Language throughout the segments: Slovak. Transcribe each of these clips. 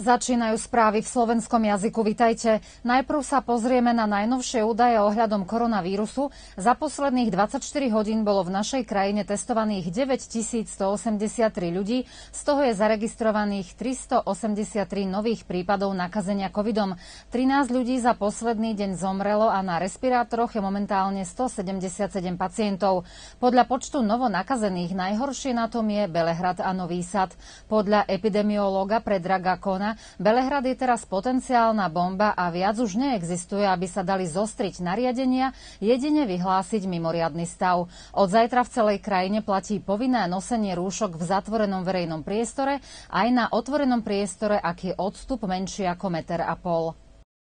Začínajú správy v slovenskom jazyku. Vitajte. Najprv sa pozrieme na najnovšie údaje ohľadom koronavírusu. Za posledných 24 hodín bolo v našej krajine testovaných 9183 ľudí. Z toho je zaregistrovaných 383 nových prípadov nakazenia covidom. 13 ľudí za posledný deň zomrelo a na respirátoroch je momentálne 177 pacientov. Podľa počtu novonakazených najhoršie na tom je Belehrad a Nový Sad. Podľa epidemiológa Predraga Kona Belehrad je teraz potenciálna bomba a viac už neexistuje, aby sa dali zostriť nariadenia, jedine vyhlásiť mimoriadny stav. Od zajtra v celej krajine platí povinné nosenie rúšok v zatvorenom verejnom priestore, aj na otvorenom priestore, ak je odstup menší ako 1,5 metra.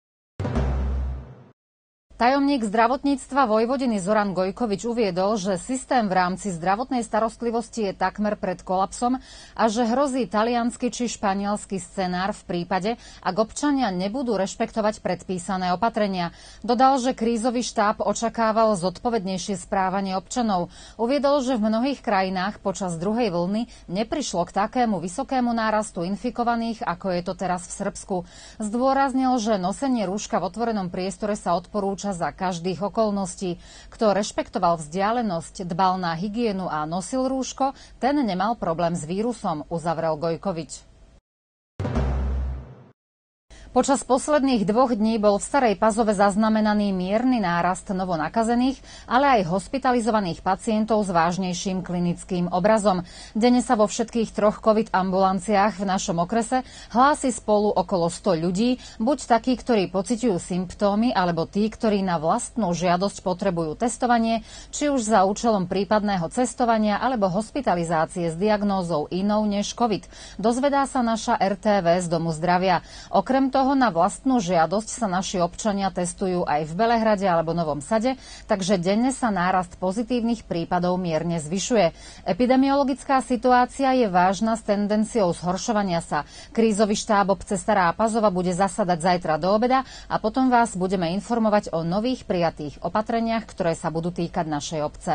Tajomník zdravotníctva Vojvodiny Zoran Gojkovič uviedol, že systém v rámci zdravotnej starostlivosti je takmer pred kolapsom a že hrozí taliansky či španielsky scenár v prípade, ak občania nebudú rešpektovať predpísané opatrenia. Dodal, že krízový štáb očakával zodpovednejšie správanie občanov. Uviedol, že v mnohých krajinách počas druhej vlny neprišlo k takému vysokému nárastu infikovaných, ako je to teraz v Srbsku. Zdôraznil, že nosenie rúška v otvorenom priestore sa odporúča za každých okolností. Kto rešpektoval vzdialenosť, dbal na hygienu a nosil rúško, ten nemal problém s vírusom, uzavrel Gojkovič. Počas posledných 2 dní bol v Starej Pazove zaznamenaný mierny nárast novonakazených, ale aj hospitalizovaných pacientov s vážnejším klinickým obrazom. Denne sa vo všetkých 3 COVID ambulanciách v našom okrese hlási spolu okolo 100 ľudí, buď takí, ktorí pociťujú symptómy, alebo tí, ktorí na vlastnú žiadosť potrebujú testovanie, či už za účelom prípadného cestovania alebo hospitalizácie s diagnózou inou než COVID. Dozvedá sa naša RTV z Domu zdravia. Okrem toho na vlastnú žiadosť sa naši občania testujú aj v Belehrade alebo Novom Sade, takže denne sa nárast pozitívnych prípadov mierne zvyšuje. Epidemiologická situácia je vážna s tendenciou zhoršovania sa. Krízový štáb obce Stará Pazova bude zasadať zajtra do obeda a potom vás budeme informovať o nových prijatých opatreniach, ktoré sa budú týkať našej obce.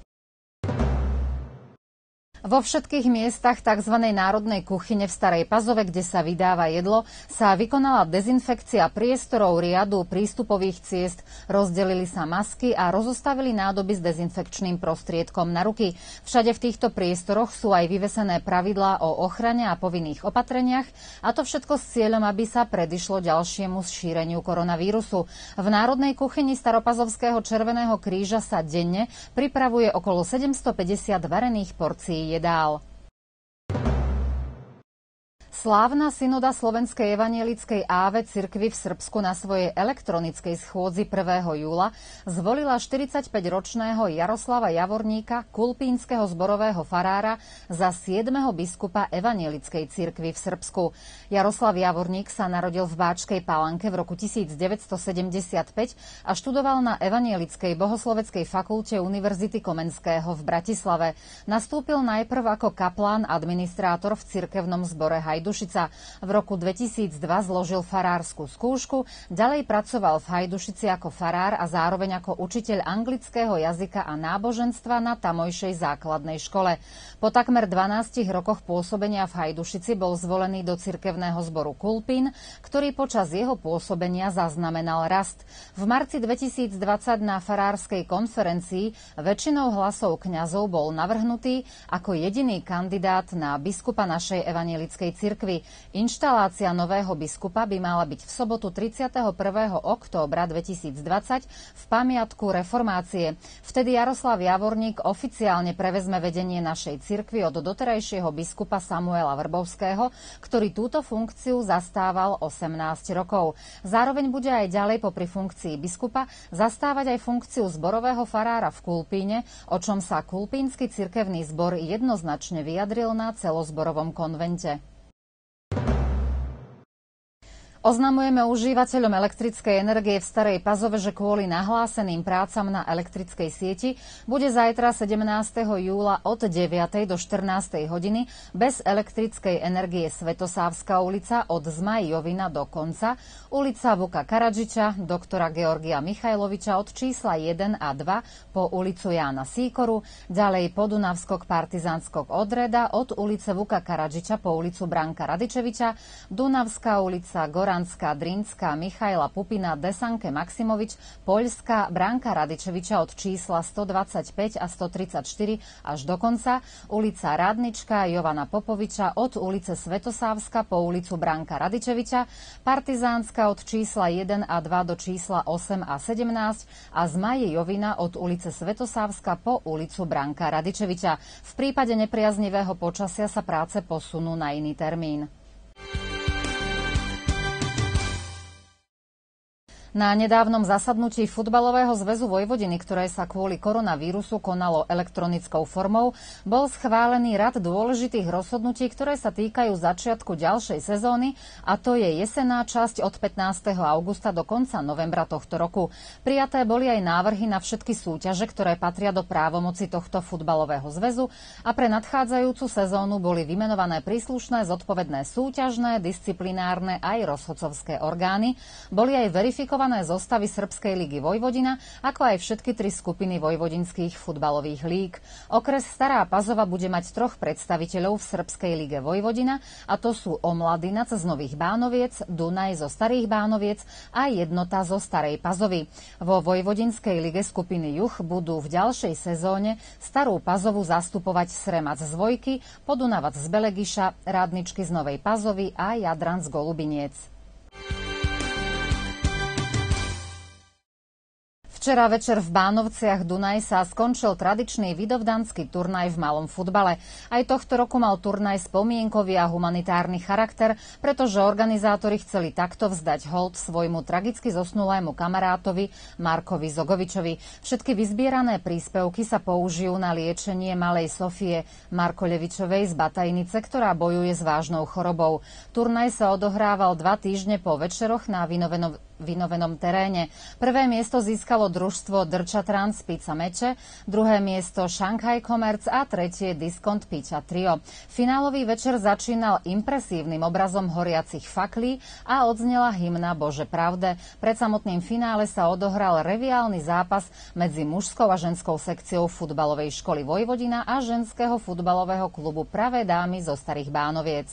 Vo všetkých miestach tzv. Národnej kuchyne v Starej Pazove, kde sa vydáva jedlo, sa vykonala dezinfekcia priestorov, riadu, prístupových ciest, rozdelili sa masky a rozostavili nádoby s dezinfekčným prostriedkom na ruky. Všade v týchto priestoroch sú aj vyvesené pravidlá o ochrane a povinných opatreniach, a to všetko s cieľom, aby sa predišlo ďalšiemu šíreniu koronavírusu. V Národnej kuchyni Staropazovského Červeného kríža sa denne pripravuje okolo 750 varených porcií jedál. Slávna synoda Slovenskej evanjelickej AV cirkvi v Srbsku na svojej elektronickej schôdzi 1. júla zvolila 45-ročného Jaroslava Javorníka, kulpínskeho zborového farára, za 7. biskupa evanjelickej cirkvi v Srbsku. Jaroslav Javorník sa narodil v Báčskej Palanke v roku 1975 a študoval na Evanjelickej bohosloveckej fakulte Univerzity Komenského v Bratislave. Nastúpil najprv ako kaplán administrátor v cirkevnom zbore Hajdušica. V roku 2002 zložil farársku skúšku, ďalej pracoval v Hajdušici ako farár a zároveň ako učiteľ anglického jazyka a náboženstva na tamojšej základnej škole. Po takmer 12 rokoch pôsobenia v Hajdušici bol zvolený do cirkevného zboru Kulpín, ktorý počas jeho pôsobenia zaznamenal rast. V marci 2020 na farárskej konferencii väčšinou hlasov kňazov bol navrhnutý ako jediný kandidát na biskupa našej evanjelickej cirkvi. Inštalácia nového biskupa by mala byť v sobotu 31. októbra 2020 v pamiatku reformácie. Vtedy Jaroslav Javorník oficiálne prevezme vedenie našej cirkvi od doterajšieho biskupa Samuela Vrbovského, ktorý túto funkciu zastával 18 rokov. Zároveň bude aj ďalej popri funkcii biskupa zastávať aj funkciu zborového farára v Kulpíne, o čom sa Kulpínsky cirkevný zbor jednoznačne vyjadril na celozborovom konvente. Oznamujeme užívateľom elektrickej energie v Starej Pazove, že kvôli nahláseným prácam na elektrickej sieti bude zajtra 17. júla od 9. do 14. hodiny bez elektrickej energie Svetosávska ulica od Zmaj-Jovina do konca, ulica Vuka Karadžiča, doktora Georgia Michajloviča od čísla 1 a 2 po ulicu Jána Síkoru, ďalej Podunavskok Partizánskok Odreda od ulice Vuka Karadžiča po ulicu Branka Radičeviča, Dunavská ulica Goranská, Drinská, Michaila Pupina, Desanke Maximovič, Poľská, Branka Radičeviča od čísla 125 a 134 až do konca, ulica Radnička, Jovana Popoviča od ulice Svetosávska po ulicu Branka Radičeviča, Partizánska od čísla 1 a 2 do čísla 8 a 17 a Zmaje Jovina od ulice Svetosávska po ulicu Branka Radičeviča. V prípade nepriaznivého počasia sa práce posunú na iný termín. Na nedávnom zasadnutí Futbalového zväzu Vojvodiny, ktoré sa kvôli koronavírusu konalo elektronickou formou, bol schválený rad dôležitých rozhodnutí, ktoré sa týkajú začiatku ďalšej sezóny, a to je jesenná časť od 15. augusta do konca novembra tohto roku. Prijaté boli aj návrhy na všetky súťaže, ktoré patria do právomoci tohto Futbalového zväzu, a pre nadchádzajúcu sezónu boli vymenované príslušné zodpovedné súťažné, disciplinárne aj rozhodcovské orgány. Boli aj verifikované zostavy Srbskej ligy Vojvodina, ako aj všetky 3 skupiny vojvodinských futbalových líg. Okres Stará Pazova bude mať 3 predstaviteľov v Srbskej lige Vojvodina, a to sú Omladinac z Nových Bánoviec, Dunaj zo Starých Bánoviec a Jednota zo Starej Pazovy. Vo Vojvodinskej lige skupiny Juh budú v ďalšej sezóne Starú Pazovu zastupovať Sremac z Vojky, Podunavac z Belegiša, Rádničky z Novej Pazovy a Jadran z Golubiniec. Včera večer v Bánovciach Dunaj sa skončil tradičný vidovdanský turnaj v malom futbale. Aj tohto roku mal turnaj spomienkový a humanitárny charakter, pretože organizátori chceli takto vzdať hold svojmu tragicky zosnulému kamarátovi Markovi Zogovičovi. Všetky vyzbierané príspevky sa použijú na liečenie malej Sofie Markoľevičovej z Batajnice, ktorá bojuje s vážnou chorobou. Turnaj sa odohrával 2 týždne po večeroch na vynovenom teréne. Prvé miesto získalo družstvo Drča Trans Pizza Meče, druhé miesto Shanghai Commerce a tretie Diskont Pizza Trio. Finálový večer začínal impresívnym obrazom horiacich faklí a odznela hymna Bože pravde. Pred samotným finále sa odohral reviálny zápas medzi mužskou a ženskou sekciou futbalovej školy Vojvodina a ženského futbalového klubu Pravé dámy zo Starých Bánoviec.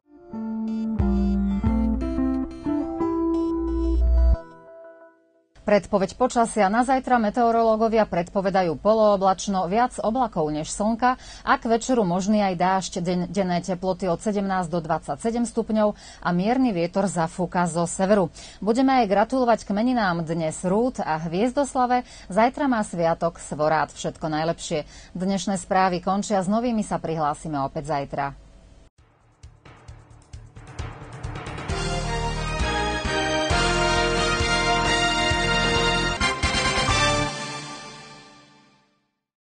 Predpoveď počasia na zajtra meteorológovia predpovedajú polooblačno, viac oblakov než slnka a k večeru možný aj dážď, denné teploty od 17 do 27 stupňov a mierny vietor zafúka zo severu. Budeme aj gratulovať k meninám dnes Rúd a Hviezdoslave, zajtra má sviatok Svorát. Všetko najlepšie. Dnešné správy končia, s novými sa prihlásime opäť zajtra.